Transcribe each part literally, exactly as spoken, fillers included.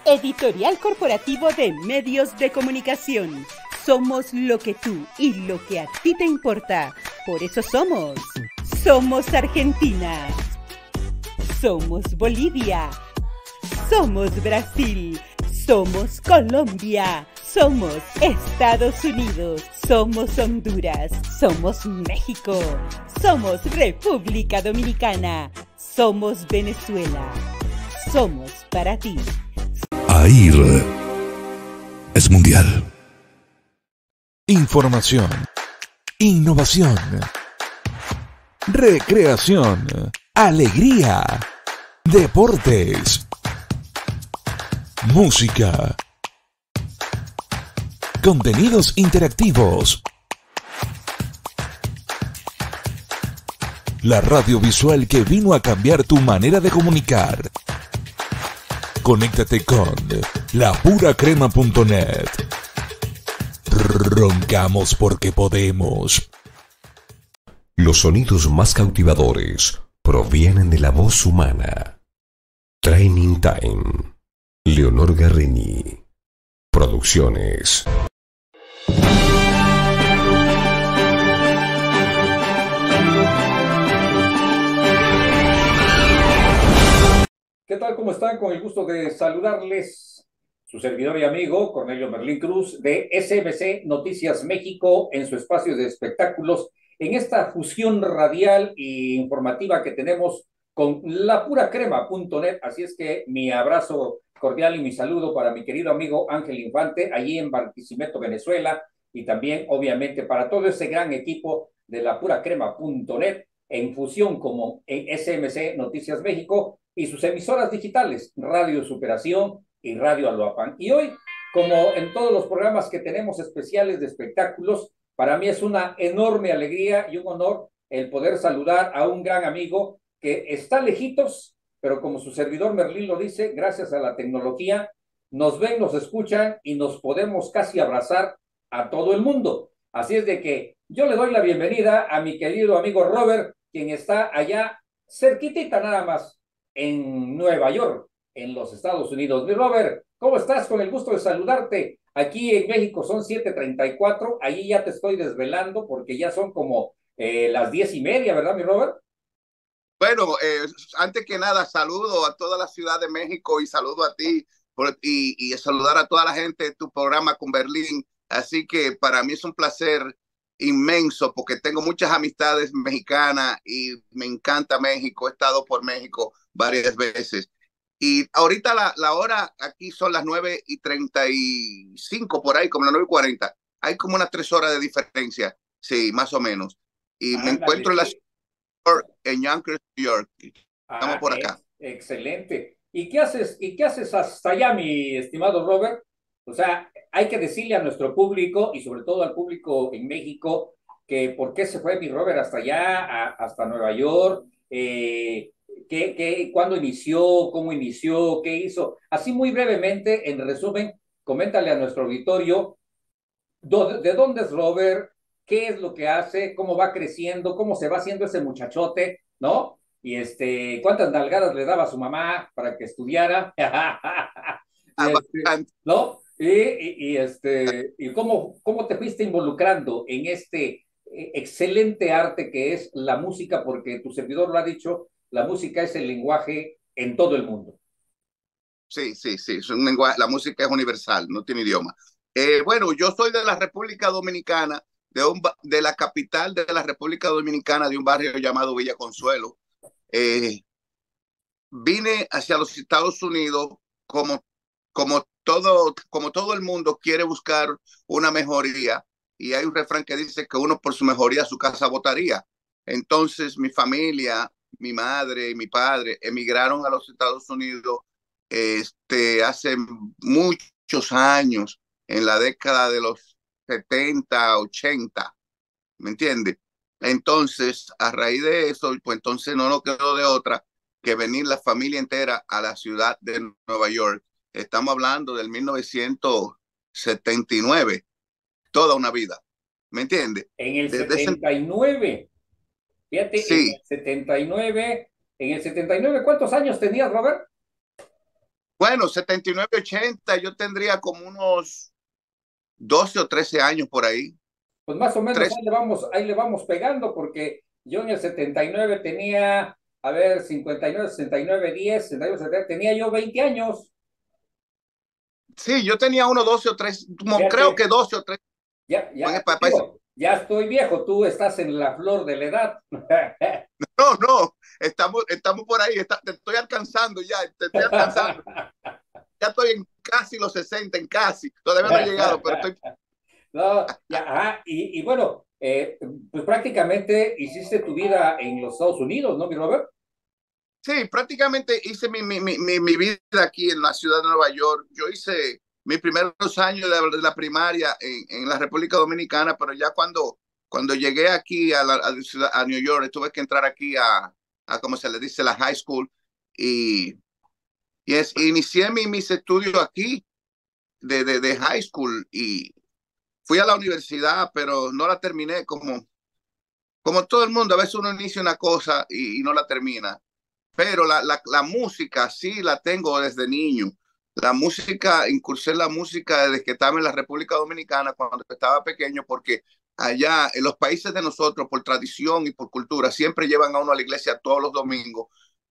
Editorial Corporativo de Medios de Comunicación. Somos lo que tú y lo que a ti te importa. Por eso somos. Somos Argentina. Somos Bolivia. Somos Brasil. Somos Colombia. Somos Estados Unidos. Somos Honduras. Somos México. Somos República Dominicana. Somos Venezuela. Somos para ti. AIR es mundial. Información, innovación, recreación, alegría, deportes, música, contenidos interactivos. La radio visual que vino a cambiar tu manera de comunicar. Conéctate con la pura crema punto net. Roncamos porque podemos. Los sonidos más cautivadores provienen de la voz humana. Training Time. Leonor Garrini. Producciones. ¿Qué tal? ¿Cómo están? Con el gusto de saludarles, su servidor y amigo Cornelio Merlín Cruz de S M C Noticias México en su espacio de espectáculos, en esta fusión radial e informativa que tenemos con la pura crema punto net. Así es que mi abrazo cordial y mi saludo para mi querido amigo Ángel Infante, allí en Barquisimeto, Venezuela, y también, obviamente, para todo ese gran equipo de la pura crema punto net, en fusión como en S M C Noticias México, y sus emisoras digitales, Radio Superación y Radio Aloapan. Y hoy, como en todos los programas que tenemos especiales de espectáculos, para mí es una enorme alegría y un honor el poder saludar a un gran amigo que está lejitos, pero como su servidor Merlín lo dice, gracias a la tecnología, nos ven, nos escuchan y nos podemos casi abrazar a todo el mundo. Así es de que yo le doy la bienvenida a mi querido amigo Robert, quien está allá cerquitita nada más, en Nueva York, en los Estados Unidos. Mi Robert, ¿cómo estás? Con el gusto de saludarte. Aquí en México son siete treinta y cuatro, allí ya te estoy desvelando porque ya son como eh, las diez y media, ¿verdad, mi Robert? Bueno, eh, antes que nada, saludo a toda la Ciudad de México y saludo a ti por, y, y saludar a toda la gente de tu programa con Berlín. Así que para mí es un placer inmenso porque tengo muchas amistades mexicanas y me encanta México. He estado por México varias veces. Y ahorita la, la hora aquí son las nueve y treinta y cinco por ahí, como las nueve y cuarenta. Hay como unas tres horas de diferencia, sí, más o menos. Y Ándale, me encuentro en la ciudad en Yonkers, New York. Estamos ah, por acá. Es, excelente. ¿Y qué haces, y qué haces hasta allá, mi estimado Robert? O sea, hay que decirle a nuestro público y sobre todo al público en México que por qué se fue mi Robert hasta allá, a, hasta Nueva York, eh, qué, qué, cuándo inició, cómo inició, qué hizo. Así muy brevemente, en resumen, coméntale a nuestro auditorio de dónde es Robert, qué es lo que hace, cómo va creciendo, cómo se va haciendo ese muchachote, ¿no? Y este, cuántas nalgadas le daba a su mamá para que estudiara, y este, ¿no? Y, y, y, este, y cómo, cómo te fuiste involucrando en este excelente arte que es la música, porque tu servidor lo ha dicho, la música es el lenguaje en todo el mundo. Sí, sí, sí, es un lenguaje, la música es universal, no tiene idioma. Eh, bueno, yo soy de la República Dominicana, de, un, de la capital de la República Dominicana, de un barrio llamado Villa Consuelo. Eh, vine hacia los Estados Unidos como, como, todo, como todo el mundo quiere buscar una mejoría, y hay un refrán que dice que uno por su mejoría su casa votaría. Entonces mi familia, mi madre y mi padre emigraron a los Estados Unidos este, hace muchos años, en la década de los setenta, ochenta, ¿me entiendes? Entonces, a raíz de eso, pues entonces no nos quedó de otra que venir la familia entera a la ciudad de Nueva York. Estamos hablando del mil novecientos setenta y nueve, toda una vida, ¿me entiendes? En el Desde setenta y nueve, ese... fíjate, sí. En el setenta y nueve, en el setenta y nueve, ¿cuántos años tenías, Robert? Bueno, setenta y nueve, ochenta, yo tendría como unos doce o trece años por ahí. Pues más o menos Tres, ahí le vamos, ahí le vamos pegando, porque yo en el setenta y nueve tenía, a ver, cincuenta y nueve, sesenta y nueve, diez, sesenta y nueve, setenta, tenía yo veinte años. sí, yo tenía unos doce o tres, como creo Fíjate, que doce o tres. ya, ya, Pa- pa- digo, ya estoy viejo, tú estás en la flor de la edad. No, no, estamos, estamos por ahí, está, te estoy alcanzando ya, te estoy alcanzando. Ya estoy en casi los sesenta, en casi. Todavía no he llegado, pero estoy. No, ya, ajá, y, y bueno, eh, pues prácticamente hiciste tu vida en los Estados Unidos, ¿no, mi Robert? Sí, prácticamente hice mi, mi, mi, mi vida aquí en la ciudad de Nueva York. Yo hice mis primeros años de, de la primaria en, en, la República Dominicana, pero ya cuando, cuando llegué aquí a, la, a, a New York, tuve que entrar aquí a, a, como se le dice, la high school. Y, y es, inicié mi, mis estudios aquí de, de, de high school y fui a la universidad, pero no la terminé como, como todo el mundo. A veces uno inicia una cosa y, y no la termina. Pero la, la, la música sí la tengo desde niño. La música, incursé en la música desde que estaba en la República Dominicana cuando estaba pequeño, porque allá en los países de nosotros, por tradición y por cultura, siempre llevan a uno a la iglesia todos los domingos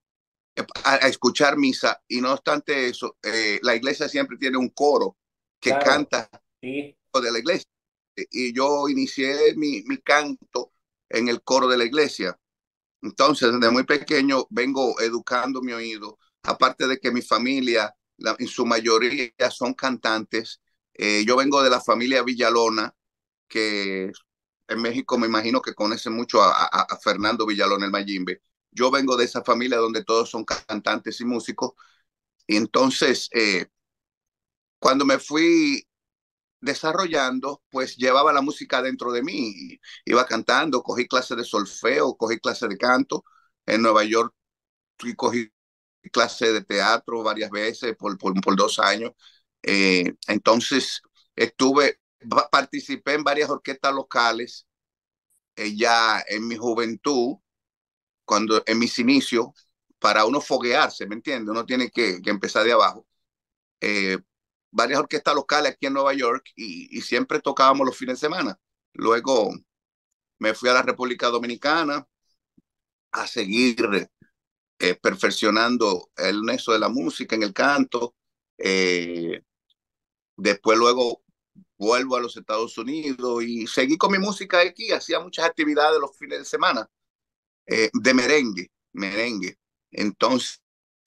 a, a escuchar misa. Y no obstante eso, eh, la iglesia siempre tiene un coro que Claro, canta sí. de la iglesia. Y yo inicié mi, mi canto en el coro de la iglesia. Entonces, desde muy pequeño vengo educando mi oído, aparte de que mi familia, la, en su mayoría, son cantantes. Eh, yo vengo de la familia Villalona, que en México me imagino que conocen mucho a, a, a Fernando Villalona, el Mayimbe. Yo vengo de esa familia donde todos son cantantes y músicos. Y entonces, eh, cuando me fui desarrollando, pues llevaba la música dentro de mí. Iba cantando, cogí clases de solfeo, cogí clases de canto. En Nueva York y cogí clase de teatro varias veces por, por, por dos años. Eh, entonces, estuve, participé en varias orquestas locales eh, ya en mi juventud, cuando en mis inicios, para uno foguearse, ¿me entiendes? Uno tiene que, que empezar de abajo. Eh, varias orquestas locales aquí en Nueva York y, y siempre tocábamos los fines de semana. Luego me fui a la República Dominicana a seguir eh, perfeccionando el nexo de la música en el canto. Eh, después luego vuelvo a los Estados Unidos y seguí con mi música aquí. Hacía muchas actividades los fines de semana eh, de merengue, merengue. Entonces,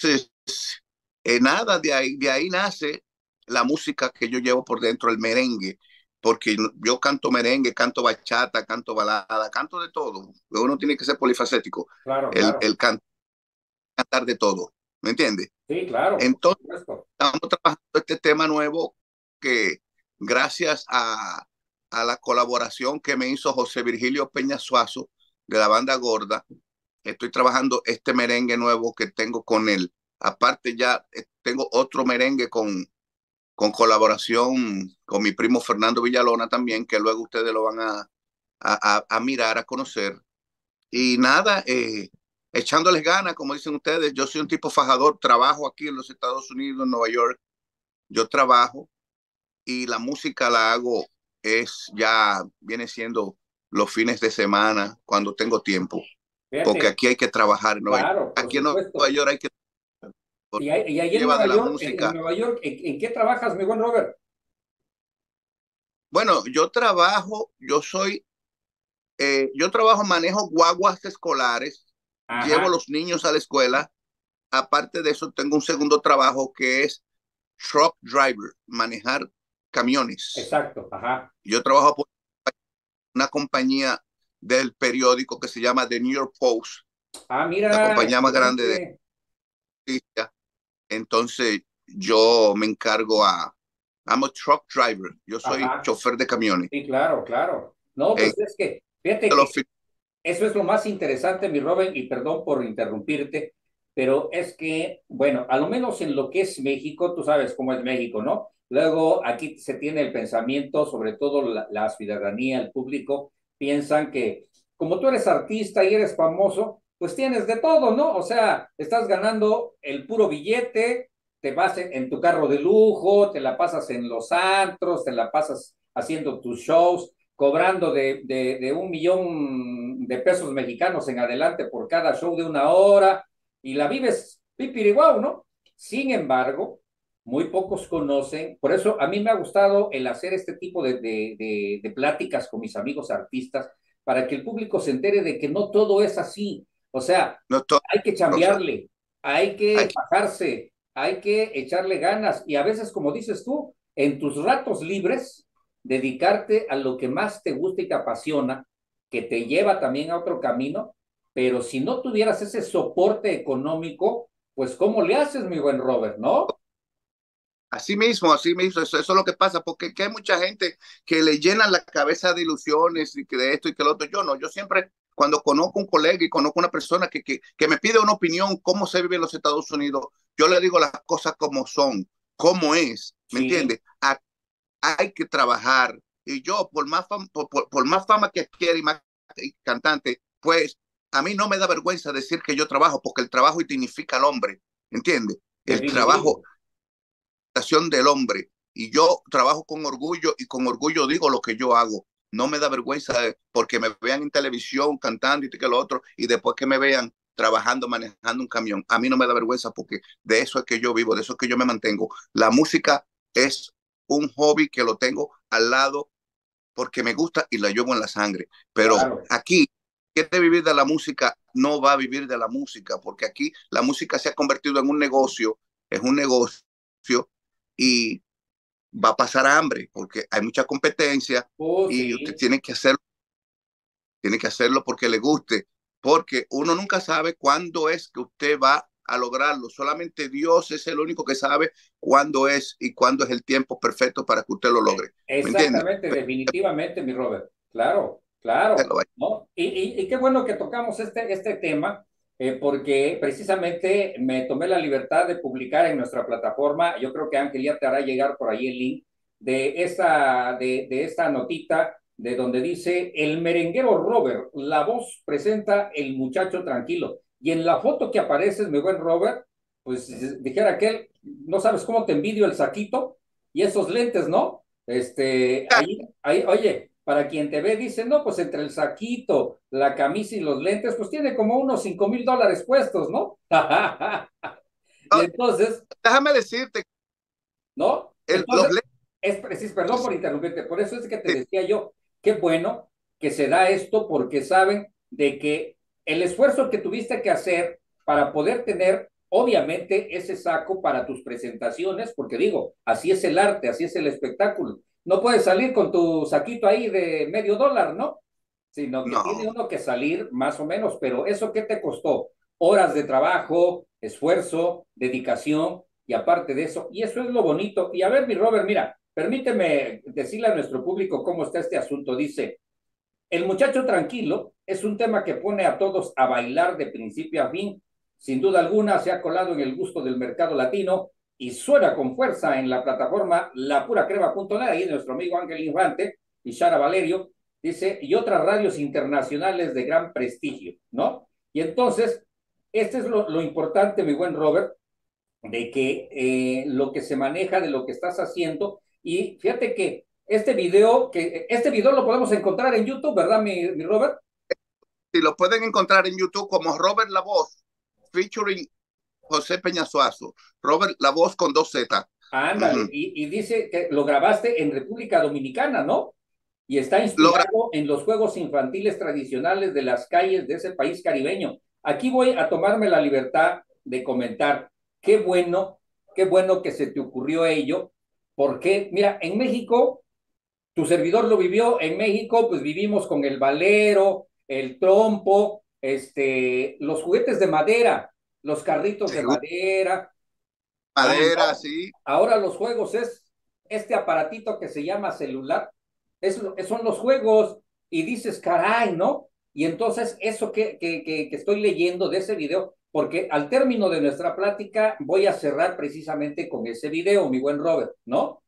eh, nada, de ahí, de ahí nace la música que yo llevo por dentro, el merengue, porque yo canto merengue, canto bachata, canto balada, canto de todo. Uno tiene que ser polifacético, Claro, el, claro. el cantar de todo, ¿me entiendes? Sí, claro, por Entonces, supuesto. estamos trabajando este tema nuevo que gracias a, a la colaboración que me hizo José Virgilio Peña Suazo de la banda Gorda, estoy trabajando este merengue nuevo que tengo con él. Aparte ya eh, tengo otro merengue con, con colaboración con mi primo Fernando Villalona también, que luego ustedes lo van a, a, a mirar, a conocer. Y nada, eh, echándoles ganas, como dicen ustedes, yo soy un tipo fajador, trabajo aquí en los Estados Unidos, en Nueva York, yo trabajo y la música la hago, es ya, viene siendo los fines de semana, cuando tengo tiempo, porque Fíjate, aquí hay que trabajar, en Nueva York. claro, por Aquí en Nueva supuesto. York hay que Y, ahí- y ahí en lleva Nueva de la York, en, en música. Nueva York, ¿en, en qué trabajas, mi buen Robert? Bueno, yo trabajo, yo soy, eh, yo trabajo, manejo guaguas escolares, llevo a Ajá, los niños a la escuela. Aparte de eso, tengo un segundo trabajo que es truck driver, manejar camiones. exacto, ajá. Yo trabajo por una compañía del periódico que se llama The New York Post, Ah, la mira, compañía más grande de excelente. noticias. Entonces, yo me encargo a, I'm a truck driver, yo soy Ajá, chofer de camiones. sí, claro, claro. No, En pues es que, fíjate los que eso es lo más interesante, mi Robert, y perdón por interrumpirte, pero es que, bueno, a lo menos en lo que es México, tú sabes cómo es México, ¿no? Luego aquí se tiene el pensamiento, sobre todo la, la ciudadanía, el público, piensan que como tú eres artista y eres famoso, pues tienes de todo, ¿no? O sea, estás ganando el puro billete, te vas en, en tu carro de lujo, te la pasas en los antros, te la pasas haciendo tus shows, cobrando de, de, de un millón de pesos mexicanos en adelante por cada show de una hora, y la vives pipiriguau, ¿no? Sin embargo, muy pocos conocen, por eso a mí me ha gustado el hacer este tipo de, de, de, de pláticas con mis amigos artistas, para que el público se entere de que no todo es así. O sea, No todo, hay que Rosa, chambearle, hay hay que que- bajarse, hay que echarle ganas, y a veces, como dices tú, en tus ratos libres, dedicarte a lo que más te gusta y te apasiona, que te lleva también a otro camino, pero si no tuvieras ese soporte económico, pues ¿cómo le haces, mi buen Robert, no? Así mismo, así mismo, eso, eso es lo que pasa, porque que hay mucha gente que le llenan la cabeza de ilusiones y que de esto y que lo otro. Yo no, yo siempre, cuando conozco un colega y conozco una persona que, que, que me pide una opinión, cómo se vive en los Estados Unidos, yo le digo las cosas como son, cómo es, ¿me Sí, entiendes? A- Hay que trabajar. Y yo, por más, fama, por, por, por más fama que adquiere y más y cantante, pues a mí no me da vergüenza decir que yo trabajo, porque el trabajo dignifica al hombre, ¿entiendes? El trabajo definitivo. del hombre, y yo trabajo con orgullo y con orgullo digo lo que yo hago. No me da vergüenza porque me vean en televisión cantando y que lo otro, y después que me vean trabajando, manejando un camión. A mí no me da vergüenza porque de eso es que yo vivo, de eso es que yo me mantengo. La música es un hobby que lo tengo al lado porque me gusta y la llevo en la sangre. Pero Claro. aquí, quiere vivir de la música, no va a vivir de la música, porque aquí la música se ha convertido en un negocio, es un negocio, y va a pasar hambre porque hay mucha competencia Oh, y usted sí. tiene que hacerlo, tiene que hacerlo porque le guste, porque uno nunca sabe cuándo es que usted va a lograrlo. Solamente Dios es el único que sabe cuándo es y cuándo es el tiempo perfecto para que usted lo Eh, logre. ¿Me entiende? Exactamente, definitivamente, mi Robert. Claro, claro, ¿no? Y, y, y qué bueno que tocamos este, este tema, eh, porque precisamente me tomé la libertad de publicar en nuestra plataforma, yo creo que Ángel ya te hará llegar por ahí el link, de esta, de, de esta notita, de donde dice, el merenguero Robert, la voz presenta el muchacho tranquilo. Y en la foto que apareces, mi buen Robert, pues dijera aquel, no sabes cómo te envidio el saquito y esos lentes, ¿no? Este, ahí, ahí, oye, para quien te ve, dice, no, pues entre el saquito, la camisa y los lentes, pues tiene como unos cinco mil dólares puestos, ¿no? Y Oh, entonces, déjame decirte, ¿no? el, los Entonces, es preciso, perdón por lentes, interrumpirte, por eso es que te decía yo, qué bueno que se da esto, porque saben de que el esfuerzo que tuviste que hacer para poder tener, obviamente, ese saco para tus presentaciones, porque digo, así es el arte, así es el espectáculo. No puedes salir con tu saquito ahí de medio dólar, ¿no? Sino que tiene no, uno que salir más o menos, pero ¿eso qué te costó? Horas de trabajo, esfuerzo, dedicación, y aparte de eso, y eso es lo bonito. Y a ver, mi Robert, mira, permíteme decirle a nuestro público cómo está este asunto. Dice, el muchacho tranquilo es un tema que pone a todos a bailar de principio a fin. Sin duda alguna se ha colado en el gusto del mercado latino y suena con fuerza en la plataforma lapuracrema punto net, ahí nuestro amigo Ángel Infante y Sara Valerio, dice, y otras radios internacionales de gran prestigio, ¿no? Y entonces, este es lo, lo importante, mi buen Robert, de que eh, lo que se maneja, de lo que estás haciendo. Y fíjate que este video, que este video lo podemos encontrar en YouTube, ¿verdad, mi, mi Robert? si lo pueden encontrar en YouTube como Robert La Voz, featuring José Peñasuazo, Robert La Voz con dos Z. Ándale, Uh-huh. y, y dice que lo grabaste en República Dominicana, ¿no? Y está Logra inspirado en los juegos infantiles tradicionales de las calles de ese país caribeño. Aquí voy a tomarme la libertad de comentar, qué bueno, qué bueno que se te ocurrió ello, porque, mira, en México tu servidor lo vivió, en México pues vivimos con el valero, el trompo, este, los juguetes de madera, los carritos de madera. Ah, madera, no. sí. Ahora los juegos es este aparatito que se llama celular, es, son los juegos, y dices, caray, ¿no? Y entonces eso que, que, que, que estoy leyendo de ese video, porque al término de nuestra plática voy a cerrar precisamente con ese video, mi buen Robert, ¿no?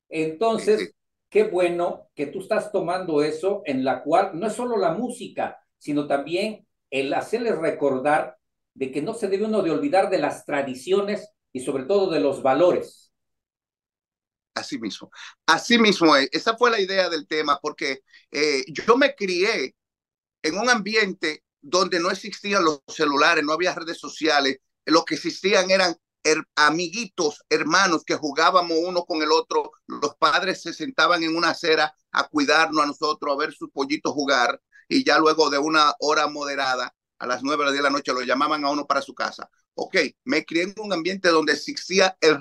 Sí, sí. Entonces, qué bueno que tú estás tomando eso, en la cual no es solo la música, sino también el hacerles recordar de que no se debe uno de olvidar de las tradiciones y sobre todo de los valores. Así mismo, así mismo es. Esa fue la idea del tema, porque eh, yo me crié en un ambiente donde no existían los celulares, no había redes sociales, lo que existían eran her amiguitos, hermanos que jugábamos uno con el otro, los padres se sentaban en una acera a cuidarnos a nosotros, a ver sus pollitos jugar, y ya luego de una hora moderada, a las nueve de la noche, lo llamaban a uno para su casa. Ok, me crié en un ambiente donde existía el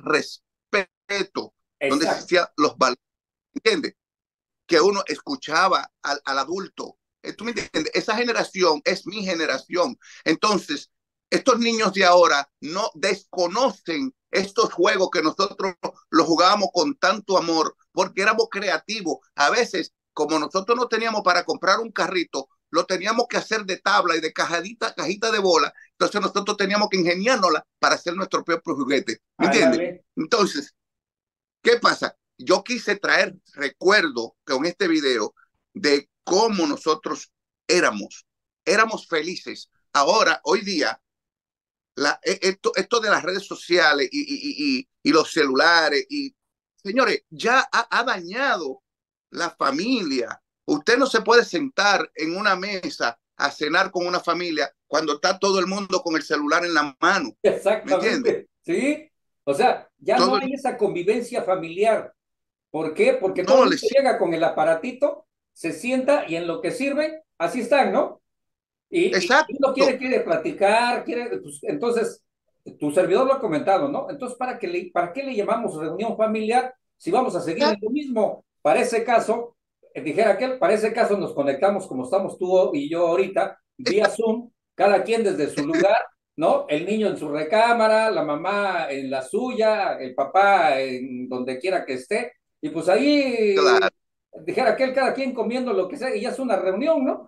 respeto, donde Exacto. existían los valores, ¿entiendes? Que uno escuchaba al, al adulto. ¿Tú me entiendes? Esa generación es mi generación. Entonces, estos niños de ahora no desconocen estos juegos que nosotros los jugábamos con tanto amor, porque éramos creativos. A veces, como nosotros no teníamos para comprar un carrito, lo teníamos que hacer de tabla y de cajadita, cajita de bola. Entonces nosotros teníamos que ingeniárnosla para hacer nuestro propio juguete. ¿Me entiendes? Ándale. Entonces, ¿qué pasa? Yo quise traer recuerdo con este video de cómo nosotros éramos, éramos felices. Ahora, hoy día, la, esto, esto de las redes sociales y, y, y, y los celulares, y señores, ya ha, ha dañado la familia. Usted no se puede sentar en una mesa a cenar con una familia cuando está todo el mundo con el celular en la mano. ¿Me entiende? Exactamente. ¿Sí? O sea, ya no Todo hay esa convivencia familiar. ¿Por qué? Porque todo no el mundo les llega con el aparatito, se sienta y en lo que sirve, así están, ¿no? Y, y uno quiere, exacto. quiere platicar, quiere, pues, entonces, tu servidor lo ha comentado, ¿no? Entonces, ¿para qué, le, ¿para qué le llamamos reunión familiar si vamos a seguir en lo mismo? Para ese caso, eh, dijera aquel, para ese caso nos conectamos como estamos tú y yo ahorita, vía Zoom, cada quien desde su lugar, ¿no? El niño en su recámara, la mamá en la suya, el papá en donde quiera que esté, y pues ahí, Claro. dijera aquel, cada quien comiendo lo que sea, y ya es una reunión, ¿no?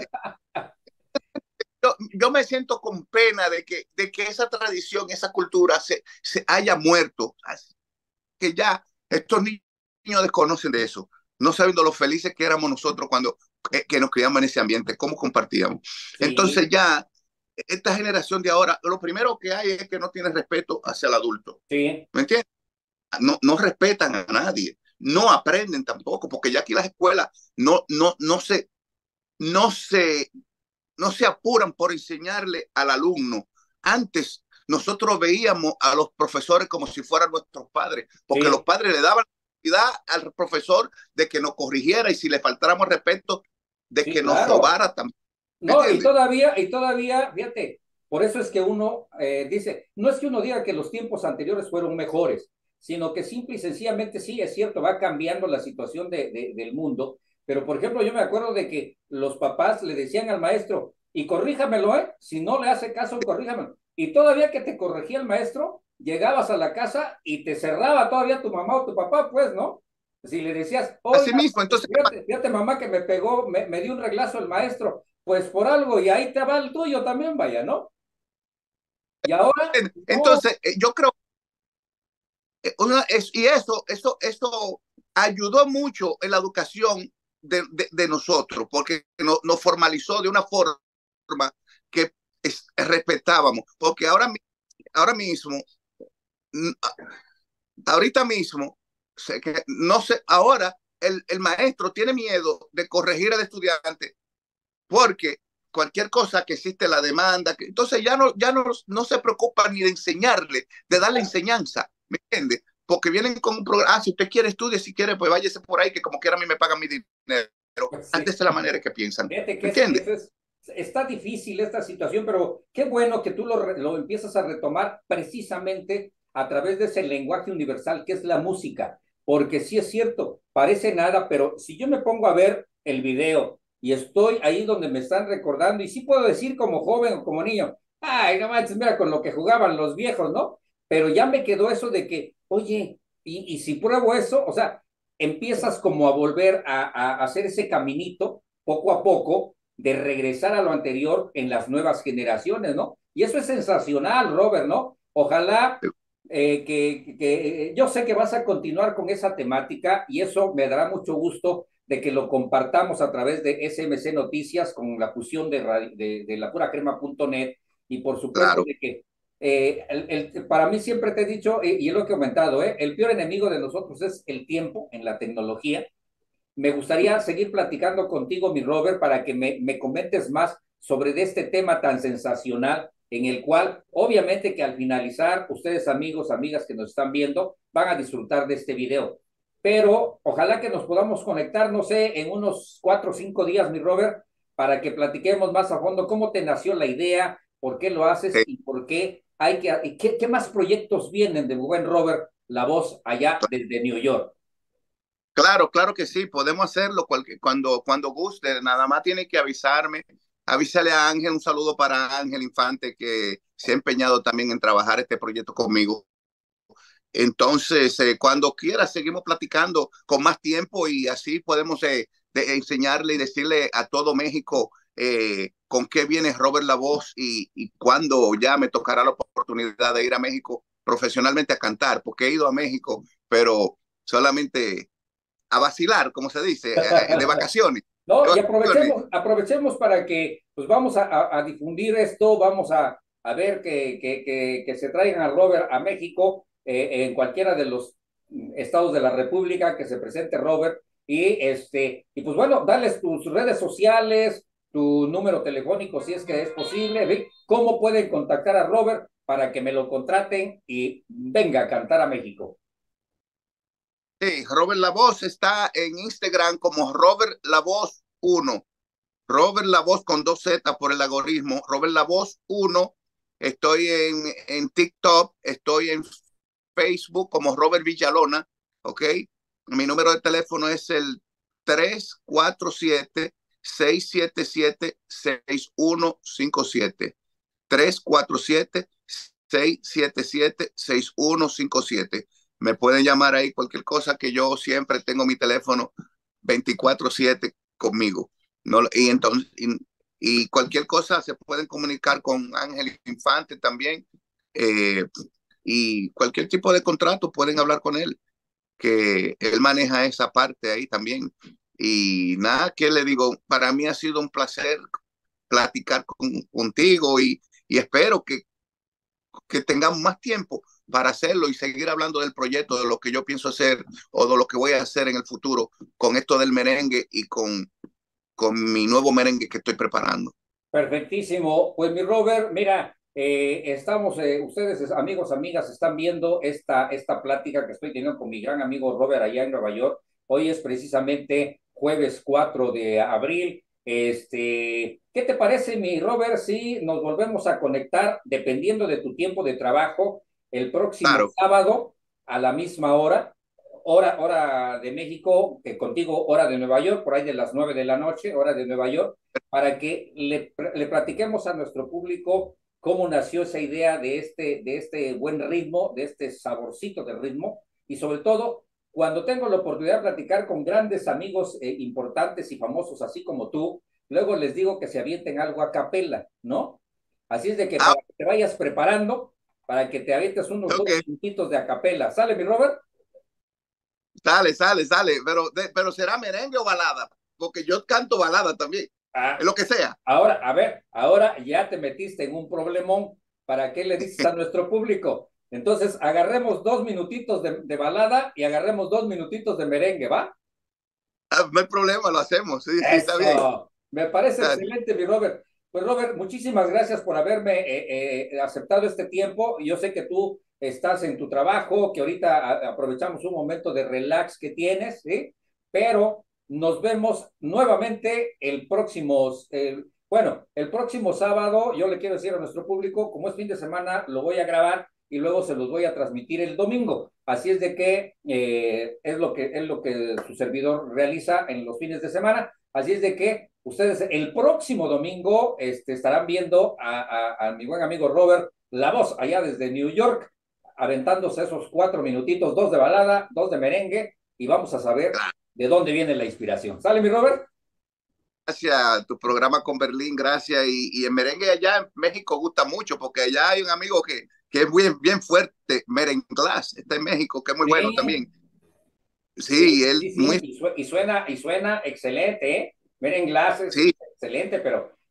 Yo, yo me siento con pena de que, de que esa tradición, esa cultura se, se haya muerto. Así que ya estos niños desconocen de eso, no sabiendo lo felices que éramos nosotros cuando eh, que nos criamos en ese ambiente, cómo compartíamos. Entonces Sí, ya esta generación de ahora, lo primero que hay es que no tiene respeto hacia el adulto. sí. ¿Me entiendes? No, no respetan a nadie, no aprenden tampoco, porque ya aquí las escuelas no, no, no se, no se no se apuran por enseñarle al alumno. Antes nosotros veíamos a los profesores como si fueran nuestros padres, porque los Sí, padres le daban la oportunidad al profesor de que nos corrigiera y si le faltáramos respeto, de sí, que nos claro. sobara también. ¿Me No, y entiendes? todavía, y todavía, fíjate, por eso es que uno eh, dice, no es que uno diga que los tiempos anteriores fueron mejores, sino que simple y sencillamente sí, es cierto, va cambiando la situación de, de, del mundo, pero por ejemplo, yo me acuerdo de que los papás le decían al maestro, y corríjamelo, ¿eh? Si no le hace caso, corríjamelo. Y todavía que te corregía el maestro, llegabas a la casa y te cerraba todavía tu mamá o tu papá, pues, ¿no? Si le decías, Así oiga, mismo, entonces, fíjate, fíjate mamá que me pegó, me, me dio un reglazo el maestro, pues por algo, y ahí te va el tuyo también, vaya, ¿no? Y ahora, no, entonces eh, yo creo eh, una, es, y eso, eso, eso ayudó mucho en la educación de, de, de nosotros, porque nos, nos formalizó de una forma que es, respetábamos, porque ahora, ahora mismo, ahorita mismo, sé que, no sé, ahora el, el maestro tiene miedo de corregir al estudiante porque cualquier cosa que existe la demanda, que, entonces ya no, ya no, no se preocupa ni de enseñarle, de darle enseñanza, ¿me entiende? Porque vienen con un programa, ah, si usted quiere estudie, si quiere, pues váyase por ahí, que como quiera a mí me pagan mi dinero. pues Antes sí, de la manera que piensan, fíjate que ¿me es, entiende? es, es, está difícil esta situación, pero qué bueno que tú lo, lo empiezas a retomar precisamente a través de ese lenguaje universal que es la música, porque sí es cierto, parece nada, pero si yo me pongo a ver el video y estoy ahí donde me están recordando, y sí puedo decir como joven o como niño, ay, no manches, mira con lo que jugaban los viejos, ¿no? Pero ya me quedó eso de que, oye, y, y si pruebo eso, o sea, empiezas como a volver a, a hacer ese caminito poco a poco de regresar a lo anterior en las nuevas generaciones, ¿no? Y eso es sensacional, Robert, ¿no? Ojalá eh, que, que yo sé que vas a continuar con esa temática y eso me dará mucho gusto de que lo compartamos a través de S M C Noticias con la fusión de, de, de la pura crema punto net y por supuesto Claro. de que Eh, el, el, para mí siempre te he dicho, y, y es lo que he comentado, ¿eh? El peor enemigo de nosotros es el tiempo en la tecnología. Me gustaría seguir platicando contigo, mi Robert, para que me, me comentes más sobre de este tema tan sensacional, en el cual, obviamente que al finalizar, ustedes amigos, amigas que nos están viendo, van a disfrutar de este video. Pero ojalá que nos podamos conectar, no sé, en unos cuatro o cinco días, mi Robert, para que platiquemos más a fondo cómo te nació la idea, por qué lo haces Sí, y por qué hay que, y qué, qué más proyectos vienen de buen Robert, la voz allá desde New York. claro, claro que sí, podemos hacerlo cualquier, cuando, cuando guste, nada más tiene que avisarme. Avísale a Ángel, un saludo para Ángel Infante, que se ha empeñado también en trabajar este proyecto conmigo. Entonces, eh, cuando quiera, seguimos platicando con más tiempo y así podemos eh, de, enseñarle y decirle a todo México eh, con qué viene Robert La Voz y, y cuándo ya me tocará la oportunidad de ir a México profesionalmente a cantar, porque he ido a México, pero solamente a vacilar, como se dice, eh, de vacaciones. De No, y vacaciones. aprovechemos, aprovechemos para que pues vamos a, a, a difundir esto, vamos a, a ver que, que, que, que, se traigan a Robert a México, eh, en cualquiera de los estados de la República, que se presente Robert, y este, y pues bueno, darles tus redes sociales, tu número telefónico si es que es posible, ¿ve? ¿Cómo pueden contactar a Robert para que me lo contraten y venga a cantar a México? Sí, Robert La Voz está en Instagram como Robert La Voz uno. Robert La Voz con dos Z por el algoritmo. Robert La Voz uno. Estoy en, en TikTok, estoy en Facebook como Robert Villalona, ¿ok? Mi número de teléfono es el tres cuatro siete, seis siete siete, seis uno cinco siete. tres cuatro siete, seis siete siete, seis uno cinco siete. Me pueden llamar ahí cualquier cosa, que yo siempre tengo mi teléfono veinticuatro siete conmigo. No, y entonces, y, y cualquier cosa se pueden comunicar con Ángel Infante también. Eh, y cualquier tipo de contrato pueden hablar con él, que él maneja esa parte ahí también. Y nada, que le digo, para mí ha sido un placer platicar con, contigo y, y espero que, que tengamos más tiempo para hacerlo y seguir hablando del proyecto, de lo que yo pienso hacer o de lo que voy a hacer en el futuro con esto del merengue y con, con mi nuevo merengue que estoy preparando. Perfectísimo. Pues mi Robert, mira, eh, estamos, eh, ustedes, amigos, amigas, están viendo esta, esta plática que estoy teniendo con mi gran amigo Robert allá en Nueva York. Hoy es precisamente jueves cuatro de abril. Este, ¿qué te parece, mi Robert, si nos volvemos a conectar, dependiendo de tu tiempo de trabajo, el próximo Claro, sábado a la misma hora? Hora, hora de México, que contigo hora de Nueva York, por ahí de las nueve de la noche, hora de Nueva York, para que le, le platiquemos a nuestro público cómo nació esa idea de este, de este buen ritmo, de este saborcito de ritmo, y sobre todo, cuando tengo la oportunidad de platicar con grandes amigos eh, importantes y famosos, así como tú, luego les digo que se avienten algo a capela, ¿no? Así es de que ah, para que te vayas preparando, para que te avientes unos dos ok, minutitos de a capela. ¿Sale, mi Robert? sale, sale, sale, pero, de, pero será merengue o balada, porque yo canto balada también, Ah, es lo que sea. ahora, a ver, ahora ya te metiste en un problemón. ¿Para qué le dices a nuestro público? Entonces, agarremos dos minutitos de, de balada y agarremos dos minutitos de merengue, ¿va? Ah, no hay problema, lo hacemos, sí, sí, está bien. Eso, me parece Ah, excelente, mi Robert. Pues Robert, muchísimas gracias por haberme eh, eh, aceptado este tiempo. Yo sé que tú estás en tu trabajo, que ahorita a, aprovechamos un momento de relax que tienes, ¿sí? Pero nos vemos nuevamente el próximo, eh, bueno, el próximo sábado. Yo le quiero decir a nuestro público, como es fin de semana, lo voy a grabar y luego se los voy a transmitir el domingo. Así es de que eh, es lo que es lo que su servidor realiza en los fines de semana. Así es de que ustedes el próximo domingo este, estarán viendo a, a, a mi buen amigo Robert La Voz allá desde New York, aventándose esos cuatro minutitos, dos de balada, dos de merengue, y vamos a saber de dónde viene la inspiración. ¿Sale, mi Robert? gracias, tu programa con Berlín, gracias. Y, y el merengue allá en México gusta mucho, porque allá hay un amigo que, que es bien, bien fuerte, Merenglás, está en México, que es muy bueno Sí, también. sí, Sí, él sí, sí, muy, y, su y suena, y suena excelente, ¿eh? Miren, Glass es sí, excelente, pero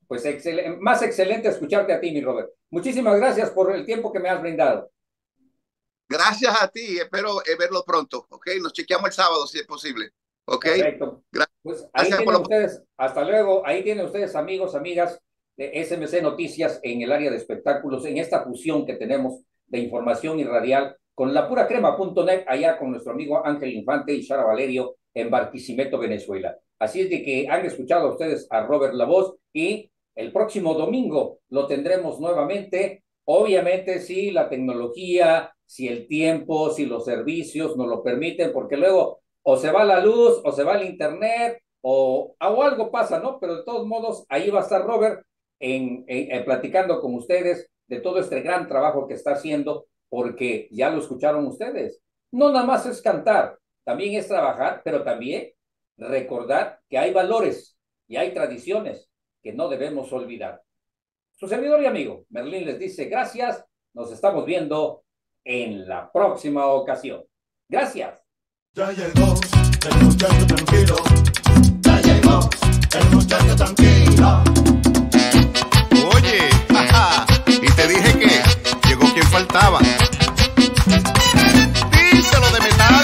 pues excel más excelente escucharte a ti, mi Robert. Muchísimas gracias por el tiempo que me has brindado. Gracias a ti, espero eh, verlo pronto, ¿ok? Nos chequeamos el sábado si es posible, ¿ok? Perfecto. Gracias. Pues ahí tienen por lo... ustedes, hasta luego, ahí tienen ustedes, amigos, amigas de S M C Noticias en el área de espectáculos, en esta fusión que tenemos de información y radial con la pura crema punto net, allá con nuestro amigo Ángel Infante y Sara Valerio en Barquisimeto, Venezuela. Así es de que han escuchado ustedes a Robert La Voz y el próximo domingo lo tendremos nuevamente, obviamente si la tecnología, si el tiempo, si los servicios nos lo permiten, porque luego o se va la luz, o se va el internet, o, o algo pasa, ¿no? Pero de todos modos, ahí va a estar Robert en, en, en platicando con ustedes de todo este gran trabajo que está haciendo, porque ya lo escucharon ustedes. No nada más es cantar, también es trabajar, pero también recordar que hay valores y hay tradiciones que no debemos olvidar. Su servidor y amigo, Merlín, les dice gracias, nos estamos viendo en la próxima ocasión. Gracias. Ya llegó el muchacho tranquilo, ya llegó el muchacho tranquilo. Oye, jaja, y te dije que llegó quien faltaba. Díselo de metal.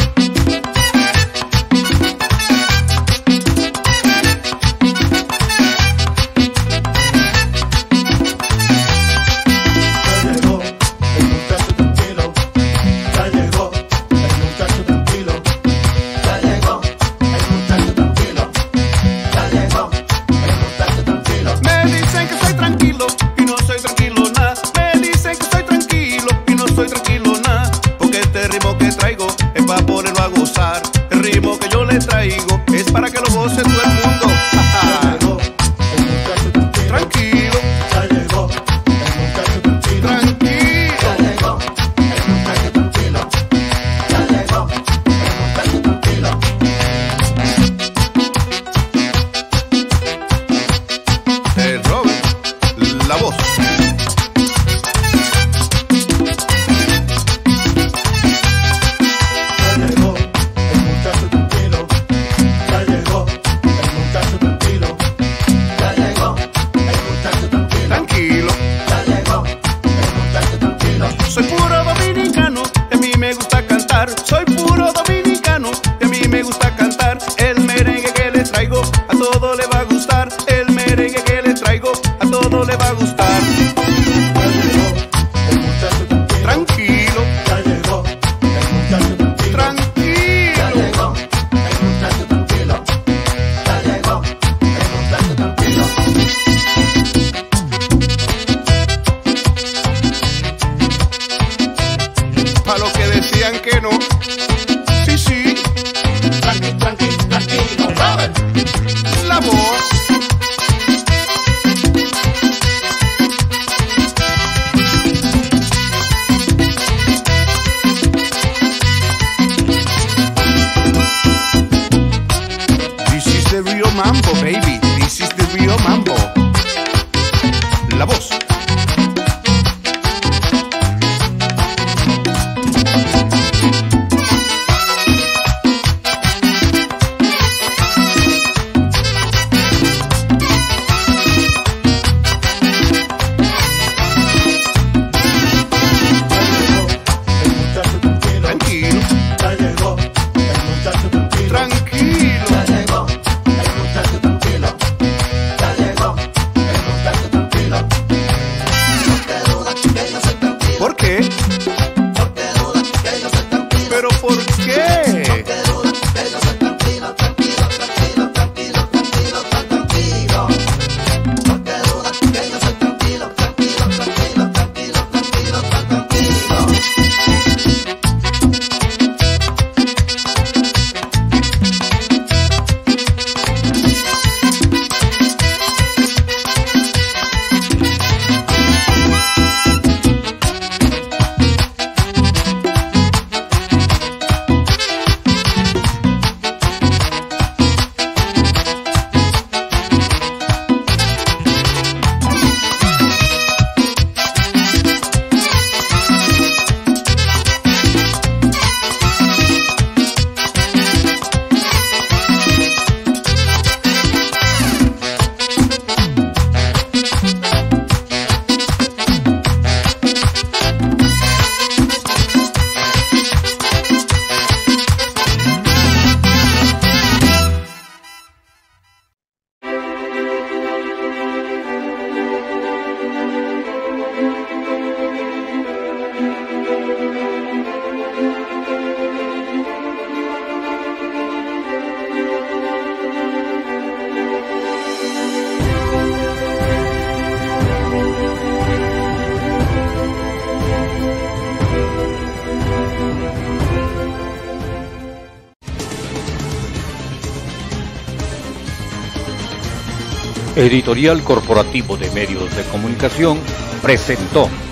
Ya llegó el muchacho tranquilo, ya llegó el muchacho tranquilo, ya llegó el muchacho tranquilo, ya llegó el muchacho tranquilo. Me dicen que soy tranquilo y no soy tranquilo nada. Me dicen que soy tranquilo y no soy tranquilo nada. Porque este ritmo que traigo es para ponerlo a gozar. El ritmo que yo le traigo es para que lo goce todo el mundo. Ya llegó el muchacho tranquilo, Tranquilo, ya llegó el muchacho tranquilo, tranquilo. ya llegó el muchacho tranquilo, ya llegó el muchacho tranquilo. El Robert, La Voz. Ya llegó el Editorial Corporativo de Medios de Comunicación presentó